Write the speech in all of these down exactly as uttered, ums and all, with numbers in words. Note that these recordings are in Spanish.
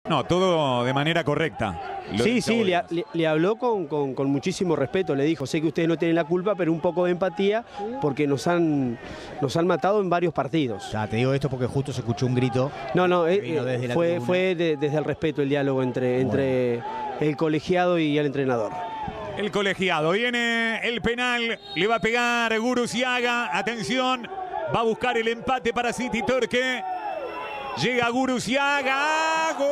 No, todo de manera correcta. Sí, sí, le, le, le habló con, con, con muchísimo respeto. Le dijo, sé que ustedes no tienen la culpa, pero un poco de empatía porque nos han, nos han matado en varios partidos. Ya, te digo esto porque justo se escuchó un grito. No, no, eh, fue, fue de, desde el respeto el diálogo entre, bueno. entre el colegiado y el entrenador. El colegiado. Viene el penal, le va a pegar Guruziaga. Atención, va a buscar el empate para City Torque. Llega Guruziaga. ¡Gol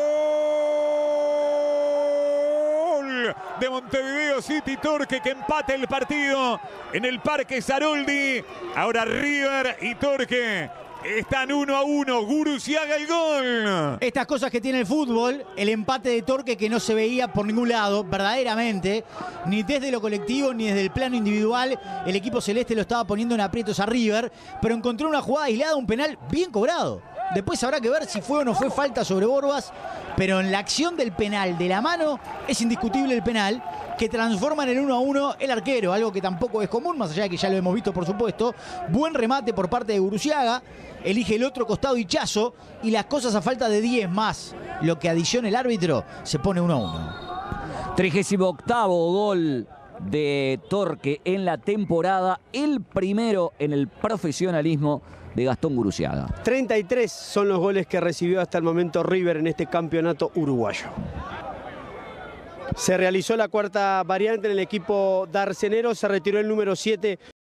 de Montevideo City Torque, que empata el partido en el Parque Saroldi! Ahora River y Torque están uno a uno. Guruziaga el gol. Estas cosas que tiene el fútbol, el empate de Torque que no se veía por ningún lado, verdaderamente, ni desde lo colectivo ni desde el plano individual. El equipo celeste lo estaba poniendo en aprietos a River, pero encontró una jugada aislada, un penal bien cobrado. Después habrá que ver si fue o no fue falta sobre Borbas, pero en la acción del penal de la mano es indiscutible el penal que transforma en el uno a uno el arquero, algo que tampoco es común, más allá de que ya lo hemos visto por supuesto. Buen remate por parte de Guruziaga, elige el otro costado Hichazo y las cosas a falta de diez más lo que adiciona el árbitro, se pone uno a uno. trigésimo octavo gol de Torque en la temporada, el primero en el profesionalismo de Gastón Guruziaga. treinta y tres son los goles que recibió hasta el momento River en este campeonato uruguayo. Se realizó la cuarta variante en el equipo darcenero, se retiró el número siete